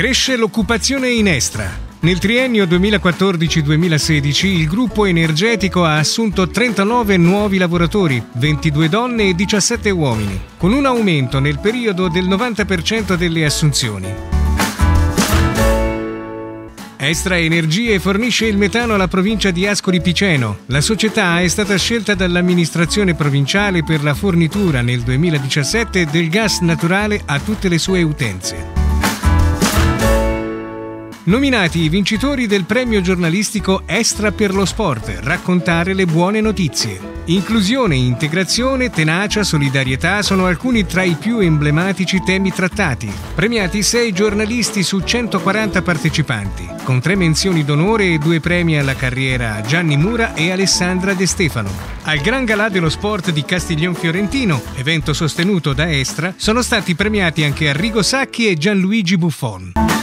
Cresce l'occupazione in Estra. Nel triennio 2014-2016 il gruppo energetico ha assunto 39 nuovi lavoratori, 22 donne e 17 uomini, con un aumento nel periodo del 90% delle assunzioni. Estra Energie fornisce il metano alla provincia di Ascoli Piceno. La società è stata scelta dall'amministrazione provinciale per la fornitura nel 2017 del gas naturale a tutte le sue utenze. Nominati i vincitori del premio giornalistico Estra per lo Sport, raccontare le buone notizie. Inclusione, integrazione, tenacia, solidarietà sono alcuni tra i più emblematici temi trattati. Premiati 6 giornalisti su 140 partecipanti, con 3 menzioni d'onore e 2 premi alla carriera a Gianni Mura e Alessandra De Stefano. Al Gran Galà dello Sport di Castiglion Fiorentino, evento sostenuto da Estra, sono stati premiati anche Arrigo Sacchi e Gianluigi Buffon.